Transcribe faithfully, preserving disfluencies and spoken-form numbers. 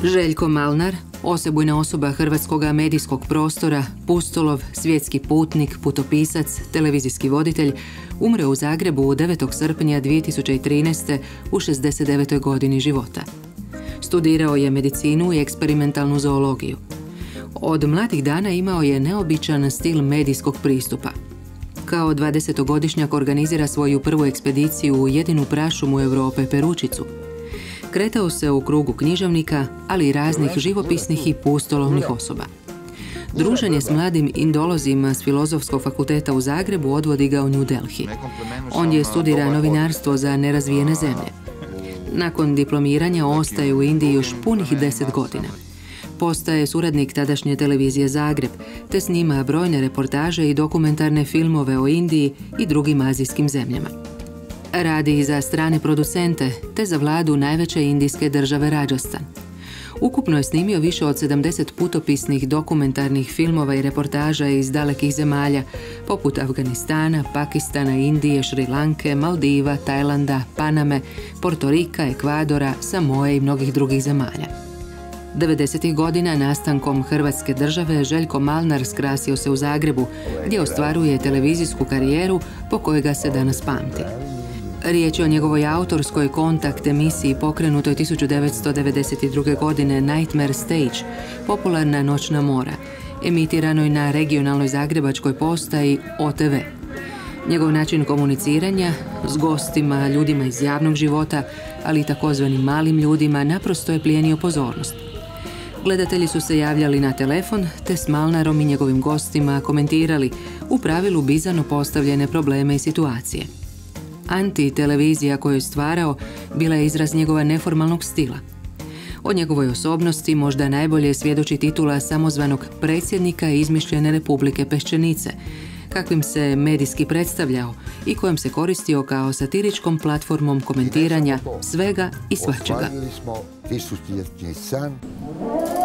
Željko Malnar, osebujna osoba hrvatskog medijskog prostora, pustolov, svjetski putnik, putopisac, televizijski voditelj, umre u Zagrebu devetog srpnja dvije tisuće trinaeste. u šezdeset devetoj godini života. Studirao je medicinu i eksperimentalnu zoologiju. Od mladih dana imao je neobičan stil medijskog pristupa. Kao dvadesetogodišnjak organizira svoju prvu ekspediciju u jedinu prašumu Europe, Peručicu. Kretao se u krugu književnika, ali i raznih živopisnih i pustolovnih osoba. Druženje s mladim indolozima s Filozofskog fakulteta u Zagrebu odvodi ga u New Delhi. On je studira novinarstvo za nerazvijene zemlje. Nakon diplomiranja ostaje u Indiji još punih deset godina. Postaje suradnik tadašnje televizije Zagreb, te snima brojne reportaže i dokumentarne filmove o Indiji i drugim azijskim zemljama. Radi i za strane producente, te za vladu najveće indijske države Rajasthan. Ukupno je snimio više od sedamdeset putopisnih dokumentarnih filmova i reportaža iz dalekih zemalja, poput Afganistana, Pakistana, Indije, Šrilanke, Maldiva, Tajlanda, Paname, Portorika, Ekvadora, Samoe i mnogih drugih zemalja. devedesetih godina nastankom Hrvatske države Željko Malnar skrasio se u Zagrebu, gdje ostvaruje televizijsku karijeru po kojoj ga se danas pamti. Riječ je o njegovoj autorskoj kontakt emisiji pokrenutoj tisuću devetsto devedeset druge. godine Nightmare Stage, popularna noćna mora, emitiranoj na regionalnoj zagrebačkoj postaji O T V. Njegov način komuniciranja s gostima, ljudima iz javnog života, ali i takozvanim malim ljudima, naprosto je plijenio pozornost. Gledatelji su se javljali na telefon, te s Malnarom i njegovim gostima komentirali, u pravilu bizarno postavljene probleme i situacije. Anti-televizija koju je stvarao bila je izraz njegova neformalnog stila. O njegovoj osobnosti možda najbolje svjedoči titula samozvanog predsjednika izmišljene Republike Peščenice, kakvim se medijski predstavljao i kojom se koristio kao satiričkom platformom komentiranja svega i svačega. Ostvarili smo tisućljetni san.